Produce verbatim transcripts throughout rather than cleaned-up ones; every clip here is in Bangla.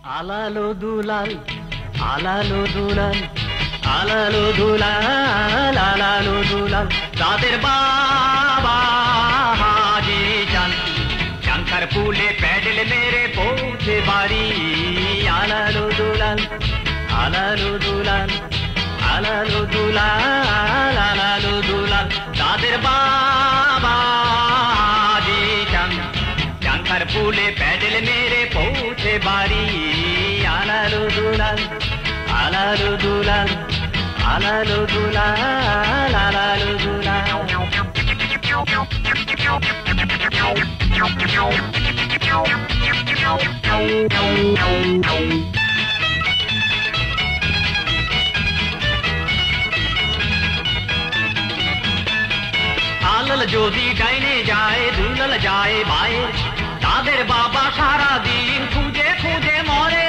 আলালো দুলাল আলালো দুলাল আলালো দুলাল আলালো দুলাল তাদের বাবা হাজি জান শঙ্কর ফুলে প্যাডেল মেরে পৌঁছে বাড়ি আলালো দুলাল আলালো দুলাল আলালো দুলাল আলালো দুলাল তাদের বাবা হাজি জান শঙ্কর ফুলে প্যাডেল মেরে পৌঁছে বাড়ি আলালো দুলাল আলালো দুলাল আলালো দুলাল আলালো দুলাল আলাল যদি ডাইনে যায় দুলাল যায় বায়ে তাদের বাবা সারা দিন খুঁজে খুঁজে মরে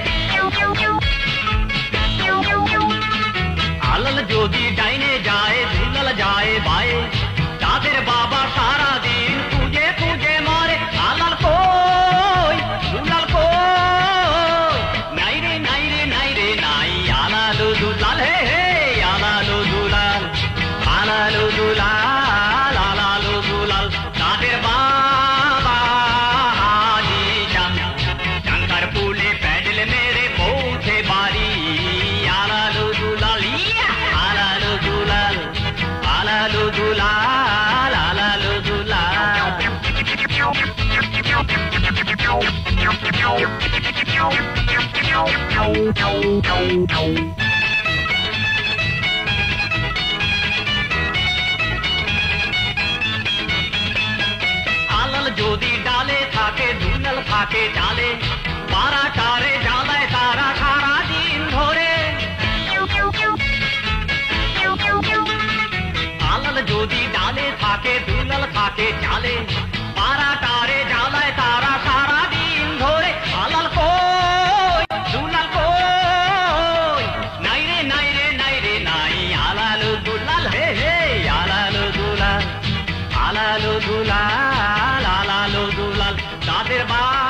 আলাল যদি ডাইনে যায় দুলাল যায় বায়ে তাদের বাবা সারা দিন খুঁজে খুঁজে মরে আলাল কই দুলাল কই নাই রে নাই রে নাই রে নাই আলালো দুলাল হে হে আলালো দুলাল আলালো দুলাল আলালো দুলাল তাদের বাবা হাজি জান শঙ্কর ফুলে প্যাডেল মেরে পৌঁছে বাড়ি আলালো দুলাল আলালো দুলাল আলালো দুলাল আলালো দুলাল আলাল যদি ডালে থাকে দুলাল থাকে ডালে পারা টারে জ্বালায় তারা সারা দিন ধরে আলাল যদি ডালে থাকে দুলাল থাকে চালে পারা টারে জ্বালায় তারা সারা দিন ধরে আলাল কই দুলাল কই নাই রে নাই রে নাই রে নাই আলালো দুলাল হে হে আলালো দুলাল আলালো দুলাল আলালো দুলাল তাদের বা